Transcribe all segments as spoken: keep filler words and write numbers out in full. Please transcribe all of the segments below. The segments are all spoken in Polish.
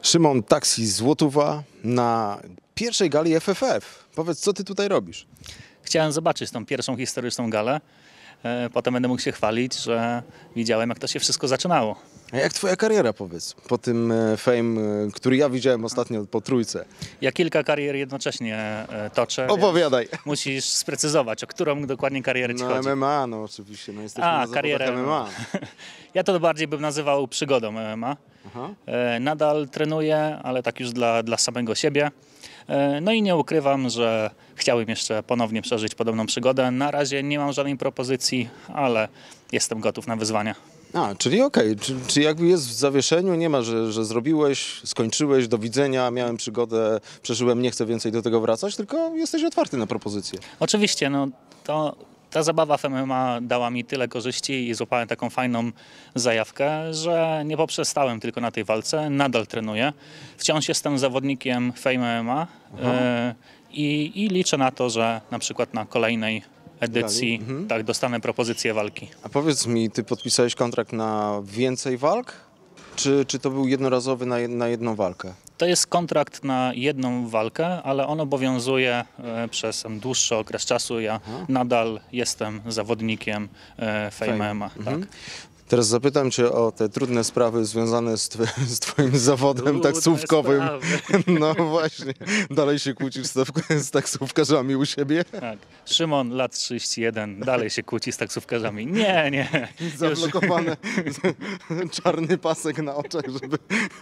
Szymon Taksi Złotówa na pierwszej gali F F F. Powiedz, co ty tutaj robisz? Chciałem zobaczyć tą pierwszą historyczną galę. Potem będę mógł się chwalić, że widziałem, jak to się wszystko zaczynało. A jak twoja kariera, powiedz, po tym fame, który ja widziałem ostatnio po Trójce? Ja kilka karier jednocześnie toczę. Opowiadaj. Musisz sprecyzować, o którą dokładnie karierę ci No chodzi. M M A, no oczywiście, no jesteśmy A, na karierę M M A. Ja to bardziej bym nazywał przygodą M M A. Aha. Nadal trenuję, ale tak już dla, dla samego siebie. No i nie ukrywam, że chciałbym jeszcze ponownie przeżyć podobną przygodę. Na razie nie mam żadnej propozycji, ale jestem gotów na wyzwania. A, czyli okej, okay. czy, czy jakby jest w zawieszeniu, nie ma, że, że zrobiłeś, skończyłeś, do widzenia, miałem przygodę, przeżyłem, nie chcę więcej do tego wracać, tylko jesteś otwarty na propozycje. Oczywiście, no to ta zabawa w M M A dała mi tyle korzyści i złapałem taką fajną zajawkę, że nie poprzestałem tylko na tej walce, nadal trenuję. Wciąż jestem zawodnikiem Fame M M A e, i, i liczę na to, że na przykład na kolejnej edycji mhm. tak, dostanę propozycję walki. A powiedz mi, ty podpisałeś kontrakt na więcej walk, czy, czy to był jednorazowy na, na jedną walkę? To jest kontrakt na jedną walkę, ale on obowiązuje e, przez dłuższy okres czasu. Ja Aha. nadal jestem zawodnikiem e, Fame M M A. Mhm. Tak. Teraz zapytam cię o te trudne sprawy związane z, tw z twoim zawodem trudne taksówkowym. Sprawy. No właśnie, dalej się kłócisz z, z taksówkarzami u siebie? Tak. Szymon, lat trzydzieści jeden, dalej się kłóci z taksówkarzami. Nie, nie. Zablokowane, czarny pasek na oczach, żeby...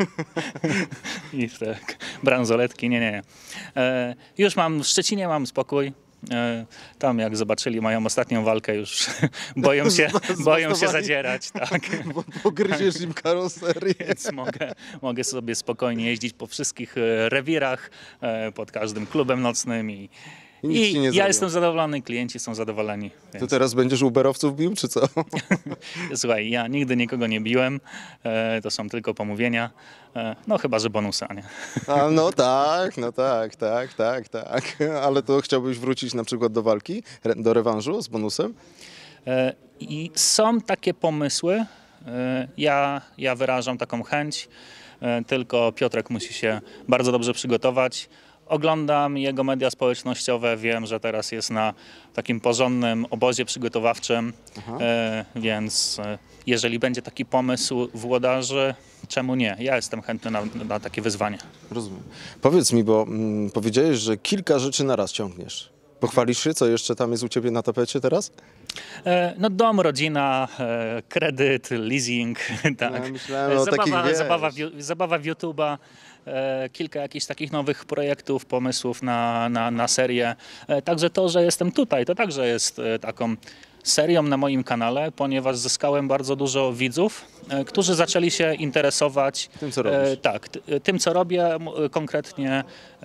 I tak, bransoletki, nie, nie. E, już mam, w Szczecinie mam spokój. E, tam jak zobaczyli moją ostatnią walkę, już boją się, boją się zadzierać. Tak. Bo pogryziesz im karoserię. Więc mogę, mogę sobie spokojnie jeździć po wszystkich rewirach, e, pod każdym klubem nocnym i I, I ja zrobią. Jestem zadowolony, klienci są zadowoleni. Więc... To teraz będziesz Uberowców bił, czy co? Słuchaj, ja nigdy nikogo nie biłem, e, to są tylko pomówienia, e, no chyba, że bonusa, nie? A no tak, no tak, tak, tak, tak. Ale to chciałbyś wrócić na przykład do walki, do rewanżu z bonusem? E, I są takie pomysły, e, ja, ja wyrażam taką chęć, e, tylko Piotrek musi się bardzo dobrze przygotować. Oglądam jego media społecznościowe, wiem, że teraz jest na takim porządnym obozie przygotowawczym, e, więc e, jeżeli będzie taki pomysł włodarzy, czemu nie? Ja jestem chętny na, na takie wyzwanie. Rozumiem. Powiedz mi, bo mm, powiedziałeś, że kilka rzeczy naraz ciągniesz. Pochwalisz się, co jeszcze tam jest u ciebie na tapecie teraz? E, no dom, rodzina, e, kredyt, leasing, tak. Ja myślałem o zabawa, takich, wiesz... zabawa, w, zabawa w YouTube'a. E, kilka jakichś takich nowych projektów, pomysłów na, na, na serię. E, także to, że jestem tutaj, to także jest e, taką serią na moim kanale, ponieważ zyskałem bardzo dużo widzów, e, którzy zaczęli się interesować tym, co robisz. E, tak, t, tym, co robię, konkretnie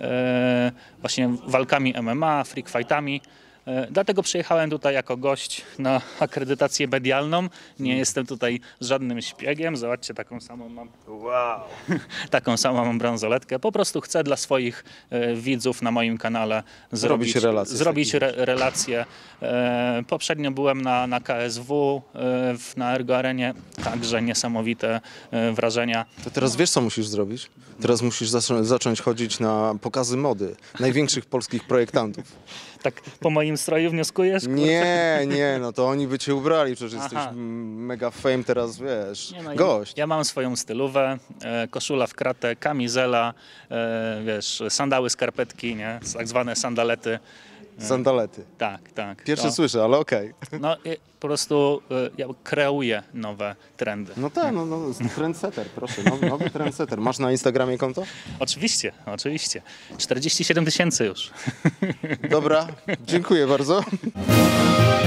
e, właśnie walkami M M A, freak fightami. Dlatego przyjechałem tutaj jako gość na akredytację medialną. Nie jestem tutaj żadnym szpiegiem. Zobaczcie, taką samą mam, wow. taką samą mam bransoletkę. Po prostu chcę dla swoich e, widzów na moim kanale zrobić, zrobić relacje. Zrobić re, relacje. E, poprzednio byłem na, na K S W, e, w, na Ergo Arenie. Także niesamowite e, wrażenia. To teraz wiesz, co musisz zrobić? Teraz musisz zacząć, zacząć chodzić na pokazy mody największych polskich projektantów. Tak po moim stroju wnioskujesz? Kurczę? Nie, nie, no to oni by cię ubrali, przecież Aha. jesteś mega fame teraz, wiesz, nie, no, gość. Ja, ja mam swoją stylówę, e, koszula w kratę, kamizela, e, wiesz, sandały, skarpetki, nie, tak zwane sandalety. E, Sandalety. Tak, tak. Pierwsze to, słyszę, ale okej. Okay. No po prostu e, ja kreuję nowe trendy. No tak, no, no trendsetter, proszę, nowy, nowy trendsetter. Masz na Instagramie konto? Oczywiście, oczywiście. czterdzieści siedem tysięcy już. Dobra, dziękuję bardzo.